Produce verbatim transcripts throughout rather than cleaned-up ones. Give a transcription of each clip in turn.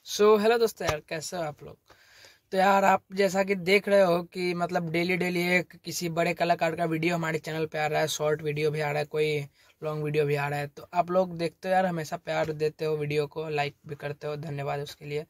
सो so, hello दोस्तों यार, कैसे हो आप लोग। तो यार आप जैसा कि देख रहे हो कि मतलब डेली डेली एक किसी बड़े कलाकार का वीडियो हमारे चैनल पे आ रहा है, शॉर्ट वीडियो भी आ रहा है, कोई लॉन्ग वीडियो भी आ रहा है। तो आप लोग देखते हो यार, हमेशा प्यार देते हो, वीडियो को लाइक भी करते हो, धन्यवाद उसके लिए।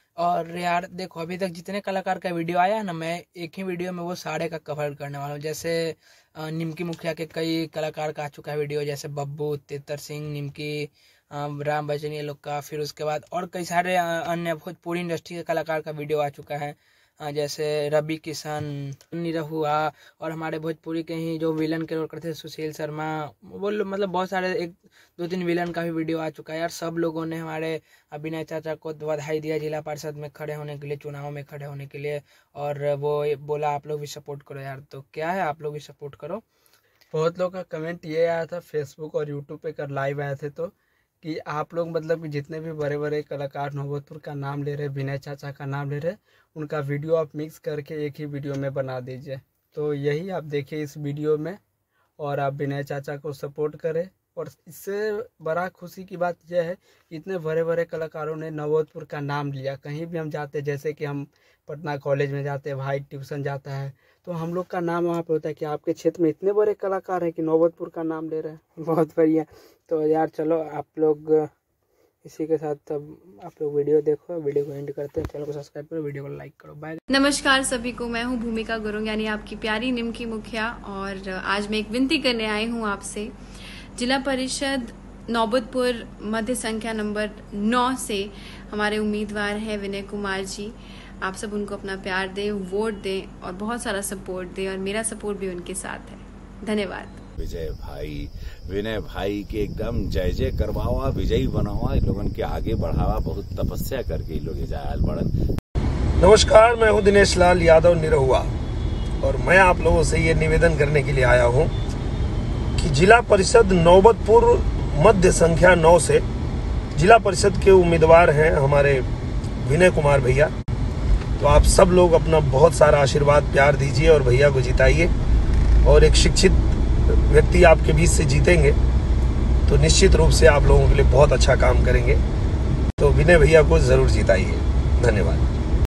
और यार देखो, अभी तक जितने कलाकार का वीडियो आया है ना, मैं एक ही वीडियो में वो सारे का कवर करने वाला हूँ। जैसे अ, निमकी मुखिया के कई कलाकार का आ चुका है वीडियो, जैसे बब्बू, तेतर सिंह, निमकी, अ, राम बच्चन, ये लोग का। फिर उसके बाद और कई सारे अ, अन्य भोजपुरी इंडस्ट्री के कलाकार का वीडियो आ चुका है, अ, जैसे रवि किशन, निरहुआ, और हमारे भोजपुरी के ही जो विलन के रोल करते थे सुशील शर्मा, वो लोग मतलब बहुत सारे, एक दो तीन विलन का भी वीडियो आ चुका है यार। सब लोगों ने हमारे अभिनय चाचा को बधाई दिया जिला परिषद में खड़े होने के लिए, चुनाव में खड़े होने के लिए। और वो बोला आप लोग भी सपोर्ट करो यार। तो क्या है, आप लोग भी सपोर्ट करो। बहुत लोगों का कमेंट ये आया था फेसबुक और यूट्यूब पे कर लाइव आए थे, तो कि आप लोग मतलब कि जितने भी बड़े बड़े कलाकार नौबतपुर का नाम ले रहे, विनय चाचा का नाम ले रहे, उनका वीडियो आप मिक्स करके एक ही वीडियो में बना दीजिए। तो यही आप देखिए इस वीडियो में, और आप विनय चाचा को सपोर्ट करें। और इससे बड़ा खुशी की बात यह है कि इतने बड़े बड़े कलाकारों ने नौबतपुर का नाम लिया। कहीं भी हम जाते, जैसे कि हम पटना कॉलेज में जाते हैं, भाई ट्यूशन जाता है, तो हम लोग का नाम वहाँ पे होता है कि आपके क्षेत्र में इतने बड़े कलाकार हैं कि नौबतपुर का नाम ले रहे हैं। बहुत बढ़िया। तो यार चलो, आप लोग इसी के साथ अब आप लोग वीडियो देखो, वीडियो को एंड करते हैं। चैनल को सब्सक्राइब करो, वीडियो को लाइक करो। बाय। नमस्कार सभी को, मैं हूं भूमिका गुरुंग, यानी आपकी प्यारी निमकी मुखिया। और आज मैं एक विनती करने आई हूं आपसे। जिला परिषद नौबतपुर मध्य संख्या नंबर नौ से हमारे उम्मीदवार हैं विनय कुमार जी। आप सब उनको अपना प्यार दें, वोट दें और बहुत सारा सपोर्ट दें, और मेरा सपोर्ट भी उनके साथ है। धन्यवाद। विजय भाई, विनय भाई के एकदम जय जय करवावा, विजयी बनावा, लोगन के आगे बढ़ावा, बहुत तपस्या करके लोग जायल बढ़न। नमस्कार, मैं हूं दिनेश लाल यादव निरहुआ, और मैं आप लोगों से ये निवेदन करने के लिए आया हूं कि जिला परिषद नौबतपुर मध्य संख्या नौ से जिला परिषद के उम्मीदवार हैं हमारे विनय कुमार भैया। तो आप सब लोग अपना बहुत सारा आशीर्वाद प्यार दीजिए और भैया को जिताइए। और एक शिक्षित व्यक्ति आपके बीच से जीतेंगे तो निश्चित रूप से आप लोगों के लिए बहुत अच्छा काम करेंगे। तो विनय भैया को जरूर जिताइए। धन्यवाद।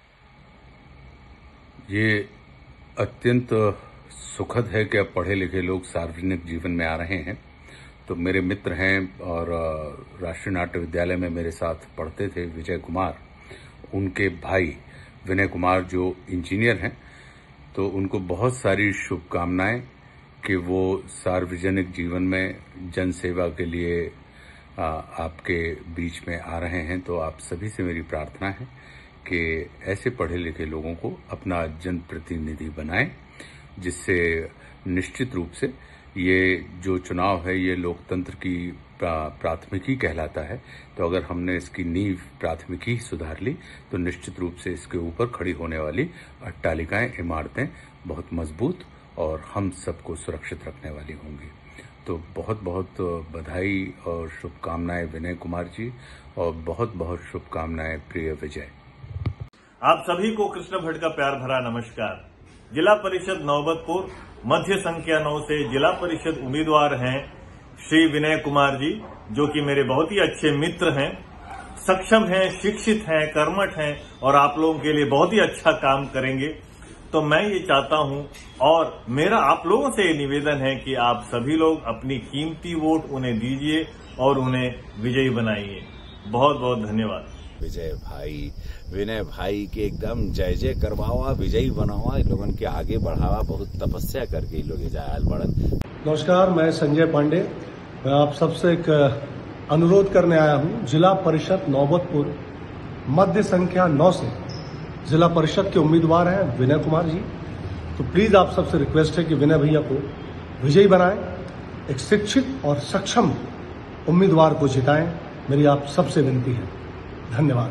ये अत्यंत सुखद है कि अब पढ़े लिखे लोग सार्वजनिक जीवन में आ रहे हैं। तो मेरे मित्र हैं और राष्ट्रीय नाट्य विद्यालय में मेरे साथ पढ़ते थे विजय कुमार, उनके भाई विनय कुमार जो इंजीनियर हैं, तो उनको बहुत सारी शुभकामनाएं कि वो सार्वजनिक जीवन में जन सेवा के लिए आ, आपके बीच में आ रहे हैं। तो आप सभी से मेरी प्रार्थना है कि ऐसे पढ़े लिखे लोगों को अपना जनप्रतिनिधि बनाएं, जिससे निश्चित रूप से ये जो चुनाव है ये लोकतंत्र की प्राथमिकी कहलाता है। तो अगर हमने इसकी नींव प्राथमिकी ही सुधार ली तो निश्चित रूप से इसके ऊपर खड़ी होने वाली अट्टालिकाएं, इमारतें बहुत मजबूत और हम सबको सुरक्षित रखने वाली होंगी। तो बहुत बहुत बधाई और शुभकामनाएं विनय कुमार जी, और बहुत बहुत शुभकामनाएं प्रिय विजय। आप सभी को कृष्ण भट्ट का प्यार भरा नमस्कार। जिला परिषद नौबतपुर मध्य संख्या नौ से जिला परिषद उम्मीदवार हैं श्री विनय कुमार जी, जो कि मेरे बहुत ही अच्छे मित्र हैं, सक्षम हैं, शिक्षित हैं, कर्मठ हैं और आप लोगों के लिए बहुत ही अच्छा काम करेंगे। तो मैं ये चाहता हूं और मेरा आप लोगों से ये निवेदन है कि आप सभी लोग अपनी कीमती वोट उन्हें दीजिए और उन्हें विजयी बनाइए। बहुत बहुत धन्यवाद। विजय भाई, विनय भाई के एकदम जय जय करवावा, विजयी बनावा, लोगन के आगे बढ़ावा, बहुत तपस्या करके लोग जायल बढ़न। नमस्कार, मैं संजय पांडे। मैं आप सबसे एक अनुरोध करने आया हूं। जिला परिषद नौबतपुर मध्य संख्या नौ से जिला परिषद के उम्मीदवार हैं विनय कुमार जी। तो प्लीज आप सबसे रिक्वेस्ट है कि विनय भैया को विजयी बनाएं, एक शिक्षित और सक्षम उम्मीदवार को जिताएं। मेरी आप सबसे विनती है। धन्यवाद।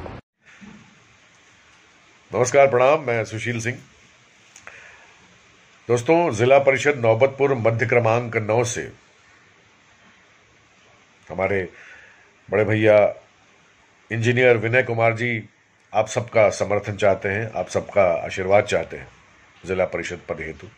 नमस्कार, प्रणाम। मैं सुशील सिंह। दोस्तों, जिला परिषद नौबतपुर मध्य क्रमांक नौ से हमारे बड़े भैया इंजीनियर विनय कुमार जी आप सबका समर्थन चाहते हैं, आप सबका आशीर्वाद चाहते हैं जिला परिषद पद हेतु।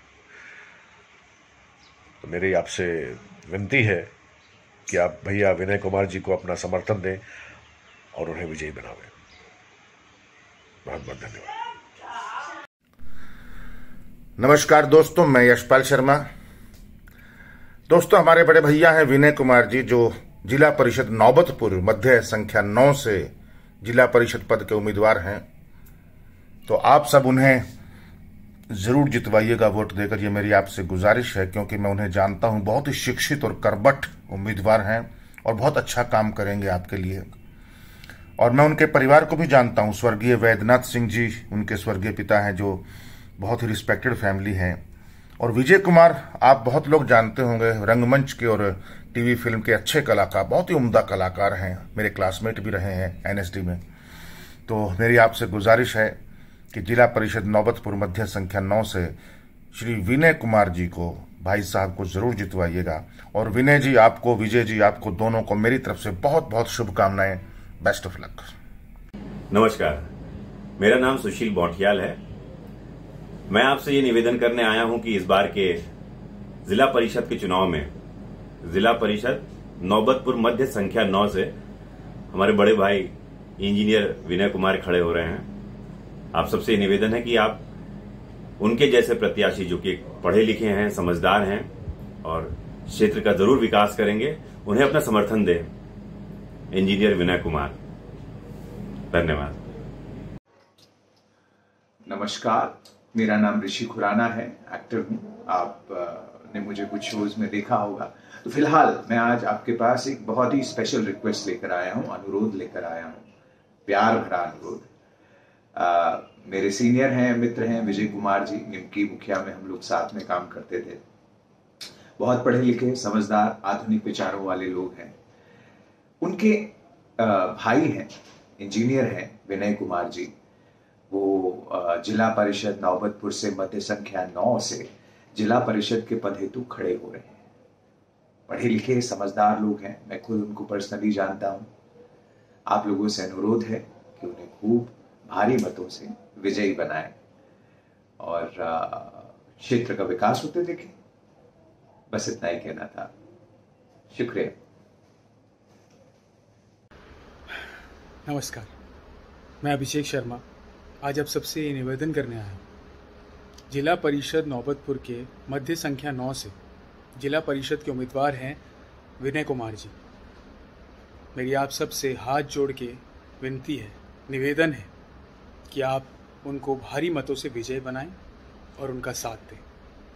तो मेरी आपसे विनती है कि आप भैया विनय कुमार जी को अपना समर्थन दें और उन्हें विजयी बनावे। बहुत बहुत धन्यवाद। नमस्कार दोस्तों, मैं यशपाल शर्मा। दोस्तों, हमारे बड़े भैया हैं विनय कुमार जी, जो जिला परिषद नौबतपुर मध्य संख्या नौ से जिला परिषद पद के उम्मीदवार हैं। तो आप सब उन्हें जरूर जितवाइएगा वोट देकर, ये मेरी आपसे गुजारिश है, क्योंकि मैं उन्हें जानता हूं, बहुत ही शिक्षित और करबट उम्मीदवार हैं और बहुत अच्छा काम करेंगे आपके लिए। और मैं उनके परिवार को भी जानता हूं, स्वर्गीय वैद्यनाथ सिंह जी उनके स्वर्गीय पिता हैं, जो बहुत ही रिस्पेक्टेड फैमिली हैं। और विजय कुमार, आप बहुत लोग जानते होंगे, रंगमंच के और टीवी फिल्म के अच्छे कलाकार, बहुत ही उम्दा कलाकार हैं, मेरे क्लासमेट भी रहे हैं एनएसडी में। तो मेरी आपसे गुजारिश है कि जिला परिषद नौबतपुर मध्य संख्या नौ से श्री विनय कुमार जी को, भाई साहब को जरूर जितवाइएगा। और विनय जी आपको, विजय जी आपको, दोनों को मेरी तरफ से बहुत बहुत शुभकामनाएं। Best of luck. नमस्कार, मेरा नाम सुशील बौठियाल है। मैं आपसे ये निवेदन करने आया हूं कि इस बार के जिला परिषद के चुनाव में जिला परिषद नौबतपुर मध्य संख्या नौ से हमारे बड़े भाई इंजीनियर विनय कुमार खड़े हो रहे हैं। आप सबसे निवेदन है कि आप उनके जैसे प्रत्याशी, जो कि पढ़े लिखे हैं, समझदार हैं और क्षेत्र का जरूर विकास करेंगे, उन्हें अपना समर्थन दें। इंजीनियर विनय कुमार। धन्यवाद। नमस्कार, मेरा नाम ऋषि खुराना है, एक्टर हूं। आप ने मुझे कुछ शोज में देखा होगा। तो फिलहाल मैं आज आपके पास एक बहुत ही स्पेशल रिक्वेस्ट लेकर आया हूं, अनुरोध लेकर आया हूं, प्यार भरा अनुरोध। मेरे सीनियर हैं, मित्र हैं विजय कुमार जी, निमकी मुखिया में हम लोग साथ में काम करते थे। बहुत पढ़े लिखे, समझदार, आधुनिक विचारों वाले लोग हैं। उनके भाई हैं, इंजीनियर हैं विनय कुमार जी। वो जिला परिषद नौबतपुर से मध्य संख्या नौ से जिला परिषद के पद हेतु खड़े हो रहे हैं। पढ़े लिखे समझदार लोग हैं, मैं खुद उनको पर्सनली जानता हूं। आप लोगों से अनुरोध है कि उन्हें खूब भारी मतों से विजयी बनाएं और क्षेत्र का विकास होते देखें। बस इतना ही कहना था। शुक्रिया। नमस्कार, मैं अभिषेक शर्मा। आज आप सबसे ये निवेदन करने आया हूँ। जिला परिषद नौबतपुर के मध्य संख्या नौ से जिला परिषद के उम्मीदवार हैं विनय कुमार जी। मेरी आप सब से हाथ जोड़ के विनती है, निवेदन है कि आप उनको भारी मतों से विजय बनाएं और उनका साथ दें।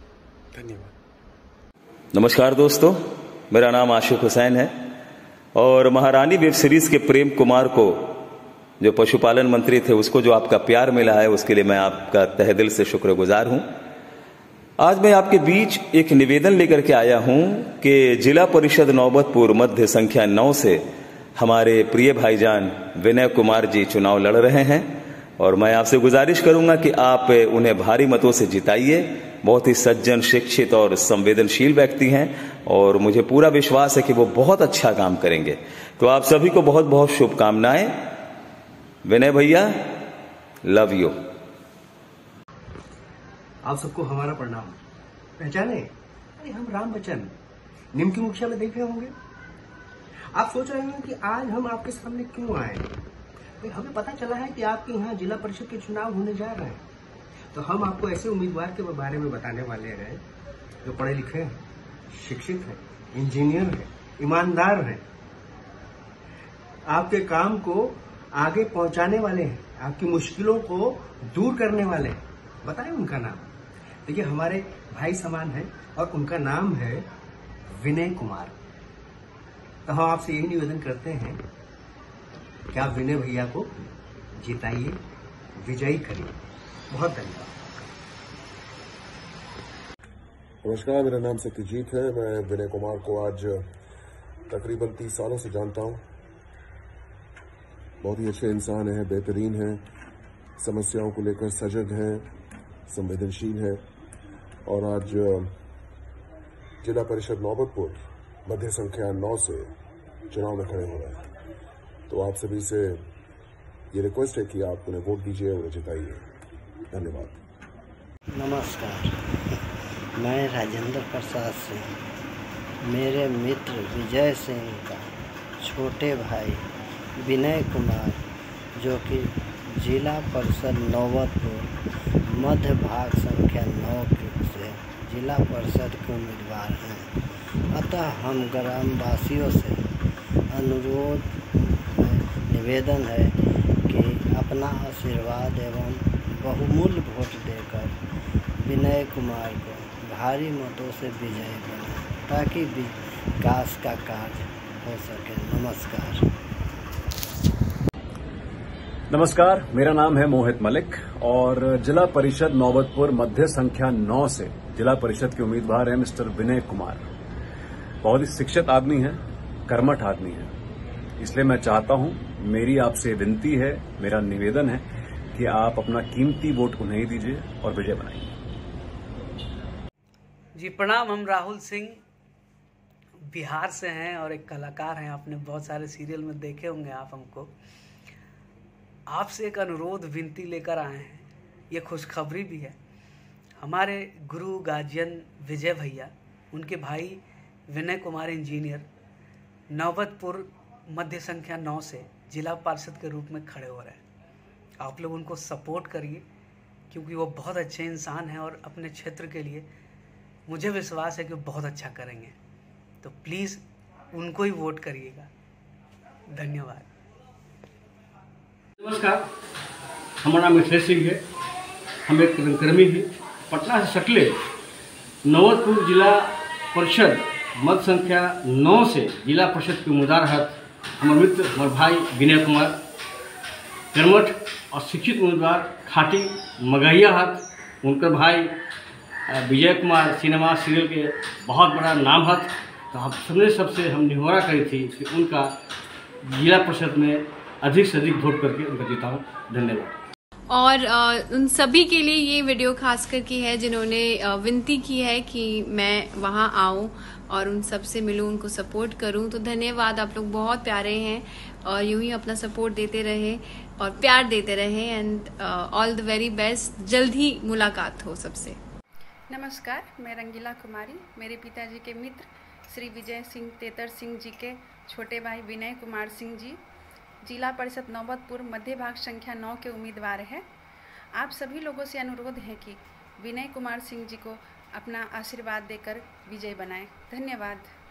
धन्यवाद। नमस्कार दोस्तों, मेरा नाम आशिक हुसैन है और महारानी वेब सीरीज के प्रेम कुमार को, जो पशुपालन मंत्री थे, उसको जो आपका प्यार मिला है, उसके लिए मैं आपका तहे दिल से शुक्रगुजार हूं। आज मैं आपके बीच एक निवेदन लेकर के आया हूं कि जिला परिषद नौबतपुर मध्य संख्या नौ से हमारे प्रिय भाईजान विनय कुमार जी चुनाव लड़ रहे हैं और मैं आपसे गुजारिश करूंगा कि आप उन्हें भारी मतों से जिताइए। बहुत ही सज्जन, शिक्षित और संवेदनशील व्यक्ति हैं और मुझे पूरा विश्वास है कि वो बहुत अच्छा काम करेंगे। तो आप सभी को बहुत बहुत शुभकामनाएं। विनय भैया, लव यू। आप सबको हमारा प्रणाम। पहचाने? अरे हम राम बच्चन, निमकी मुखिया में देख रहे होंगे। आप सोच रहे होंगे कि आज हम आपके सामने क्यों आए। तो हमें पता चला है कि आपके यहाँ जिला परिषद के चुनाव होने जा रहे हैं, तो हम आपको ऐसे उम्मीदवार के बारे में बताने वाले हैं जो पढ़े लिखे हैं, शिक्षित हैं, इंजीनियर हैं, ईमानदार हैं, आपके काम को आगे पहुंचाने वाले हैं, आपकी मुश्किलों को दूर करने वाले हैं। बताएं उनका नाम। देखिए, हमारे भाई समान है और उनका नाम है विनय कुमार। तो हम आपसे यही निवेदन करते हैं कि आप विनय भैया को जिताइए, विजयी करिए। बहुत धन्यवाद। नमस्कार, मेरा नाम सत्यजीत है। मैं विनय कुमार को आज तकरीबन तीस सालों से जानता हूं। बहुत ही अच्छे इंसान हैं, बेहतरीन हैं, समस्याओं को लेकर सजग हैं, संवेदनशील हैं और आज जिला परिषद नौबतपुर मध्य संख्या नौ से चुनाव में खड़े हो रहे हैं। तो आप सभी से ये रिक्वेस्ट है कि आप उन्हें वोट दीजिए और जिताइए। धन्यवाद। नमस्कार, मैं राजेंद्र प्रसाद सिंह, मेरे मित्र विजय सिंह का छोटे भाई विनय कुमार, जो कि जिला परिषद नौबतपुर मध्य भाग संख्या नौ से जिला परिषद के उम्मीदवार हैं। अतः हम ग्रामवासियों से अनुरोध निवेदन है कि अपना आशीर्वाद एवं बहुमूल्य वोट देकर विनय कुमार को भारी मतों से विजयी बनाएं, ताकि विकास का कार्य हो सके। नमस्कार। नमस्कार, मेरा नाम है मोहित मलिक और जिला परिषद नौबतपुर मध्य संख्या नौ से जिला परिषद के उम्मीदवार हैं मिस्टर विनय कुमार। बहुत ही शिक्षित आदमी हैं, कर्मठ आदमी हैं, इसलिए मैं चाहता हूं, मेरी आपसे विनती है, मेरा निवेदन है कि आप अपना कीमती वोट उन्हें ही दीजिए और विजय बनाइए। जी प्रणाम, हम राहुल सिंह बिहार से हैं और एक कलाकार हैं। आपने बहुत सारे सीरियल में देखे होंगे आप हमको। आपसे एक अनुरोध विनती लेकर आए हैं, ये खुशखबरी भी है। हमारे गुरु गार्जियन विजय भैया, उनके भाई विनय कुमार इंजीनियर नौबतपुर मध्य संख्या नौ से जिला पार्षद के रूप में खड़े हो रहे हैं। आप लोग उनको सपोर्ट करिए, क्योंकि वो बहुत अच्छे इंसान हैं और अपने क्षेत्र के लिए मुझे विश्वास है कि वो बहुत अच्छा करेंगे। तो प्लीज़ उनको ही वोट करिएगा। धन्यवाद। नमस्कार, हमारा नाम मिथिलेश सिंह है। हम एक रंगकर्मी हैं, पटना से सटले नौबतपुर जिला परिषद मत संख्या नौ से जिला परिषद के उम्मीदवार हैं हमारे मित्र, हमारे भाई विनय कुमार। कर्मठ और शिक्षित उम्मीदवार खाटी मगहिया हाथ। उनका भाई विजय कुमार सिनेमा सीरियल के बहुत बड़ा नाम हाथ। तो हम सबने सबसे हम निहोरा करी थी कि उनका जिला परिषद में अधिक से अधिक वोट करके उनका जिताऊं। धन्यवाद। और आ, उन सभी के लिए ये वीडियो खास कर की है जिन्होंने विनती की है कि मैं वहां आऊं और उन सब से मिलूं, उनको सपोर्ट करूं। तो धन्यवाद, आप लोग बहुत प्यारे हैं और यूं ही अपना सपोर्ट देते रहे और प्यार देते रहे। And all the very best. जल्द ही मुलाकात हो सबसे। नमस्कार, मैं रंगीला कुमारी। मेरे पिताजी के मित्र श्री विजय सिंह तेतर सिंह जी के छोटे भाई विनय कुमार सिंह जी जिला परिषद नौबतपुर मध्य भाग संख्या नौ के उम्मीदवार हैं। आप सभी लोगों से अनुरोध है कि विनय कुमार सिंह जी को अपना आशीर्वाद देकर विजय बनाएं। धन्यवाद।